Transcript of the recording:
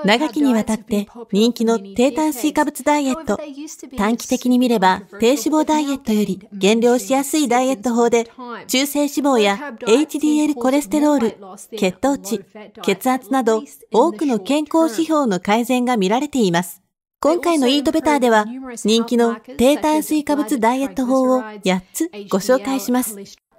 長きにわたって人気の低炭水化物ダイエット。短期的に見れば低脂肪ダイエットより減量しやすいダイエット法で、中性脂肪や HDL コレステロール、血糖値、血圧など多くの健康指標の改善が見られています。今回のイートベターでは人気の低炭水化物ダイエット法を8つご紹介します。